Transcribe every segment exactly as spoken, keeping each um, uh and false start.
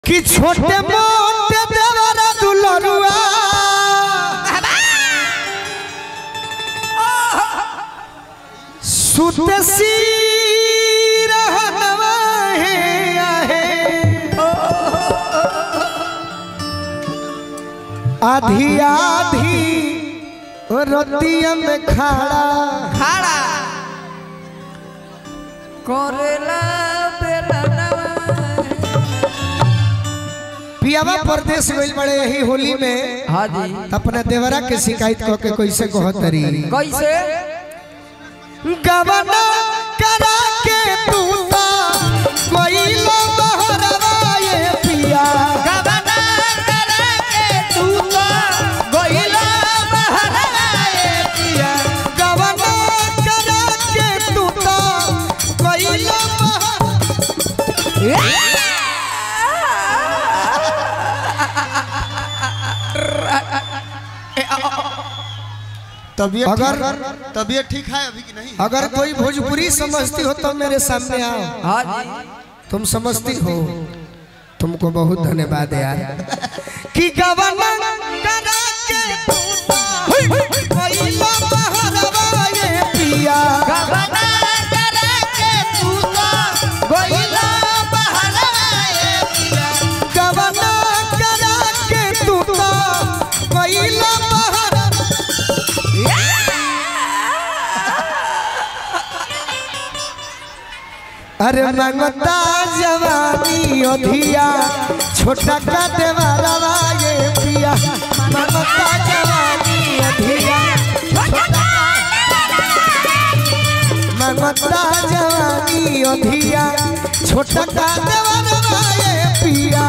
कि छोटे मोटे देवरा दुलरुआ सुतसी रहनवा है आहे आधी आधी रतिया में खड़ा खड़ा करेला पियावा परदेश गइल बड़े यही होली में। हाँ जी अपने देवरा के शिकायत कह के कैसे कहतरी कैसे गवना करा के तू ता कोइलो बहरवा ये पिया गवना करा के तू तो गोइला बहरवा ये पिया गवना करा के तू ता कोइलो तबीयत अगर तबीयत ठीक है अभी कि नहीं? अगर कोई भोजपुरी समझती हो तो मेरे सामने आओ। हाँ जी तुम समझती हो, तुमको बहुत धन्यवाद यार। कि गवना करा के तू ता कोइलो बहरवा ये पिया गवना करा के तू तो गोइला बहरवा ये पिया गवना करा के तू ता कोइलो बहरवा अरे मंगता जवानी अधिया छोटा का देवरवा ये पिया मंगता जवानी अधिया मंगता जवानी अधिया छोटा का देवरवा ये पिया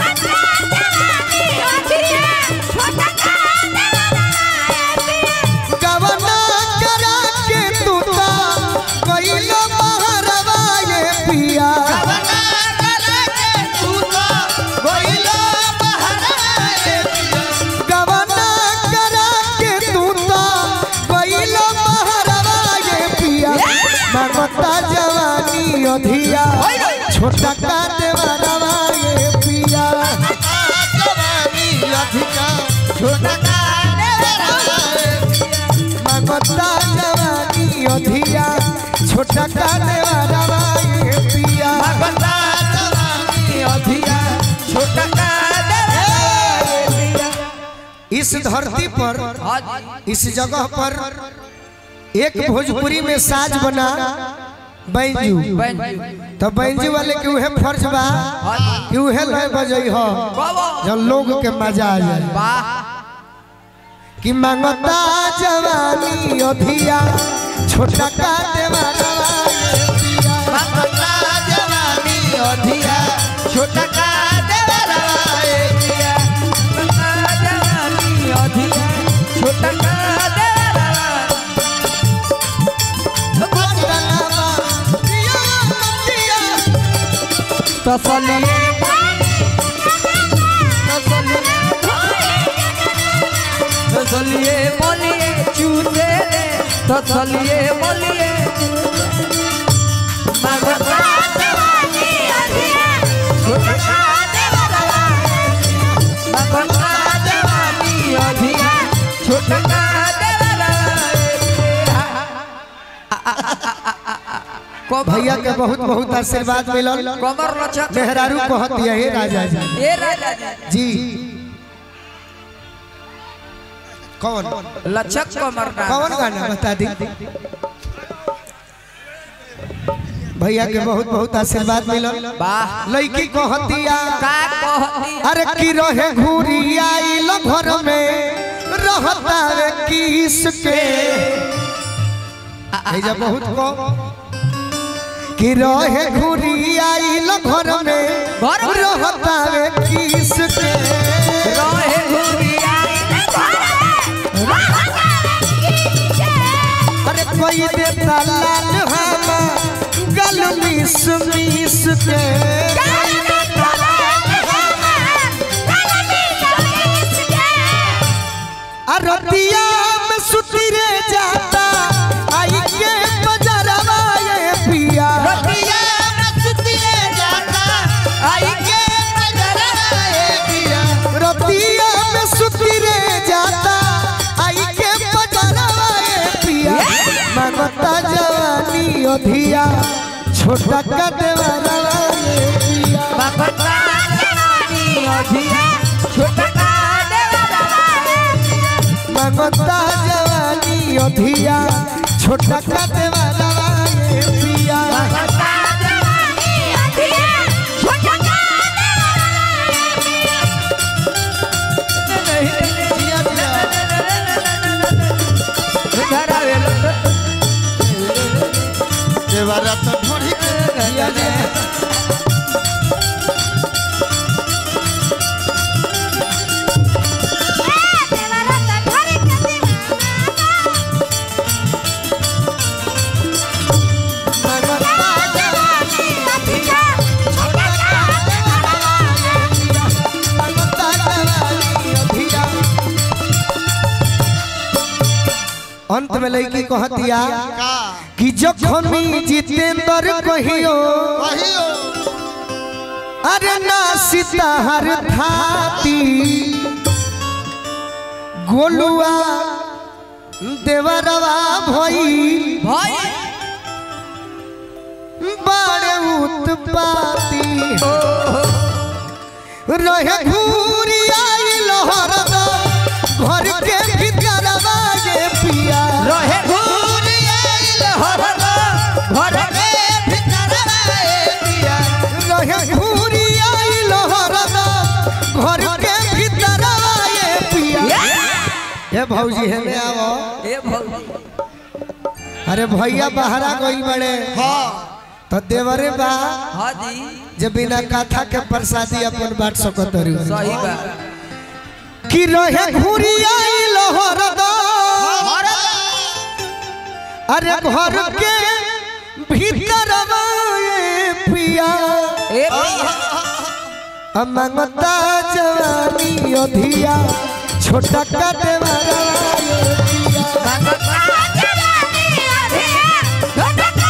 गवना करा के तू ता कोइलो बहरवा ये पिया गवना करा के तू तो गोइला बहरवा ये पिया गवना करा के तू ता कोइलो बहरवा ये पिया मंगता जवानी अधिया छोटा का देवरवा ये पिया जवानी अधिका छोटा का देवरवा ये मंगता जवानी अधिया छोटा का देवरवा ये पिया गवना जवानी अधिया छोटा का देवरवा ये पिया इस धरती पर हाँ जी इस जगह पर एक भोजपुरी में साज बना बैंजू तो बैंजू वाले के उहे फर्ज बा कि उहे लय बजई हो जब लोग के मजा आ जाए वाह कि मंगता जवानी अधिया छोटा का देवरवा ये पिया मंगता जवानी अधिया छोटा का देवरवा ये पिया मंगता जवानी अधिया छोटा का देवरवा बदलवा पिया पिया तसलिए तसलिए बोलिए चूसे तसलिए बोलिए मंगता जवानी अधिया छोटा का देवरवा मंगता जवानी अधिया छोटा का देवरवा भैया के बहुत बहुत आशीर्वाद मिलल। कमर लचक मेहरारू कहत यही राजा जी ए राजा जी जी कौन लचक कमर ना कौन गाना बता दी। भैया के बहुत बहुत आशीर्वाद मिलल। वाह लड़की कहतिया का कहती अरे की रहे घूरी आइल घर में रहता रे किस के भैया बहुत को कि रहे घूरी आइल घर में घर में रहता रे किस के रहे घुरिया अरे कोई देता लाल हमा गल मिस मिस के अरतिया में सुती रे जाता आई के बजरवा ये पिया रतिया में सुतिए जाता आई के बजरा अधिया छोटा का देवरवा ये पिया मांगता जवानी अधिया छोटा का देवरवा ये पिया मांगता जवानी अधिया छोटा का देवरवा ये पिया मांगता जवानी अधिया छोटा का देवरा तो ढोड़ी के अंत में लड़की कहतिया का कि जखमी जितेंद्र कहियो कहियो अरे ना सिताहर थाती गोलुआ देवरवा भई भाई बड़े उत्पाती रहे घूरी आई लहरदा घर के भीतरवा ये पिया रहे घूरी आइल हरदा घर के भीतरवा ये पिया रहे घूरी आई लहरदा घर के भीतरवा ये पिया हे भौजी है में आवो ए भौजी अरे भैया बहरा गई बड़े हां तो देवरे बा हां जी जब बिना कथा के प्रसादी अपन बांट सकत रही सही बा कि रहे घूरी आई लहरदा अरे घर के भीतरवा ये पिया ए पिया अमंगता जवानी अधिया छोटा का देवरवा ये पिया मांगता जवानी अधिया छोटा का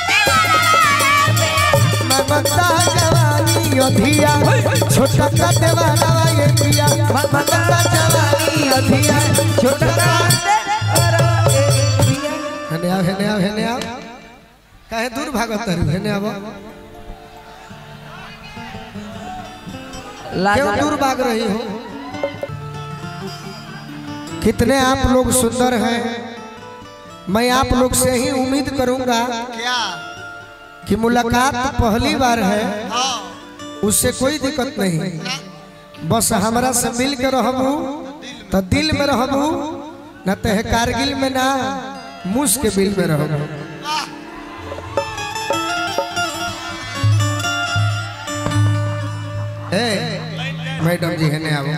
ममता जवानी अधिया छोटा का देवरवा ये पिया ममता जवानी अधिया छोटा का हेने आओ हेने आओ हेने आओ काहे दूर भागत रही हेने आओ क्यों दूर भाग रही हो कितने आप लोग सुंदर हैं मैं आप लोग से ही उम्मीद करूंगा क्या कि मुलाकात पहली बार है हां उससे कोई दिक्कत नहीं बस हमारा से मिल के रहबू तो दिल में रहबू न तो है कारगिल में ना मुस के बिल में रहबू ए मैडम जी है आओ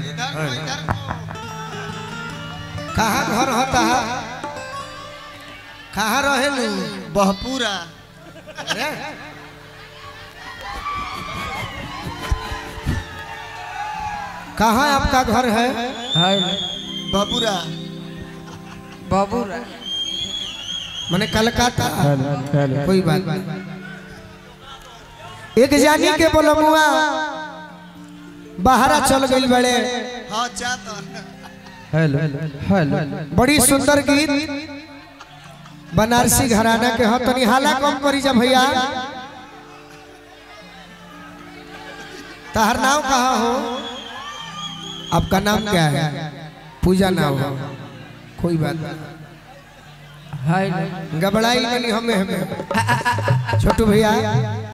कहाँ घर होता है कहाँ रहे लू बहपूरा अरे कहाँ आपका घर है बहपूरा बाबू मैंने कलकत्ता कोई बात नहीं एक जानी के बोलमुआ बाहरा चल गई बड़े हां चाहता हेलो हेलो बड़ी सुंदर गीत बनारसी घराना के हो तनी हाला कम करी जा भैया तहर नाम कहाँ हो आपका नाम क्या है पूजा नाम हो कोई बात नहीं घबराई नहीं हमें हमें छोटू भैया